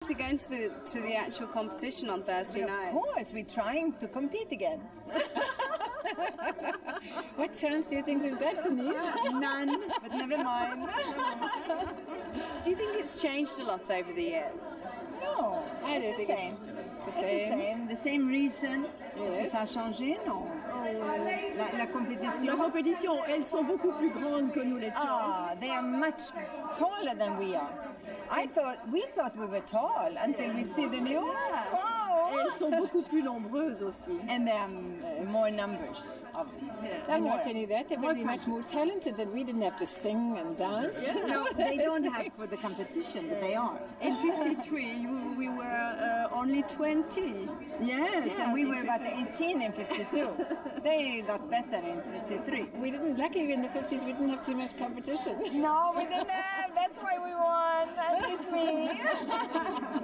be going to the actual competition on Thursday night. Of course, we're trying to compete again. What chance do you think we've got, Denise? None, but never mind. Do you think it's changed a lot over the years? No, I don't think it's the same. The same reason. Est-ce que ça a changé? Non. La compétition. La compétition, elles sont beaucoup plus grandes que nous l'étions. Ah, they are much taller than we are. We thought we were tall until we see the new ones. Wow. Elles sont beaucoup plus nombreuses aussi. And there are more numbers of them. And not only that, they would be much more talented than we didn't have to sing and dance. No, they don't have for the competition, but they are. In 53, we were only 20. Yes, and we were about 18 in 52. They got better in 53. We didn't, luckily in the 50s, we didn't have too much competition. No, we didn't have. That's why we won. At least me.